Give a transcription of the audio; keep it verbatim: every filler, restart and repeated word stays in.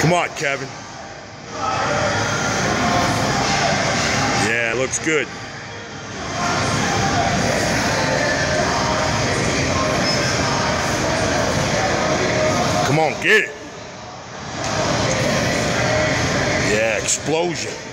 Come on, Kevin. Yeah, looks good. Come on, get it. Yeah, explosion.